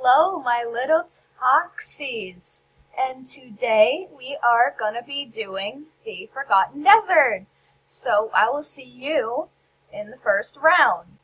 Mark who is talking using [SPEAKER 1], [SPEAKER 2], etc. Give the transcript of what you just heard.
[SPEAKER 1] Hello, my little Toxies, and today we are gonna be doing the Forgotten Desert. So I will see you in the first round.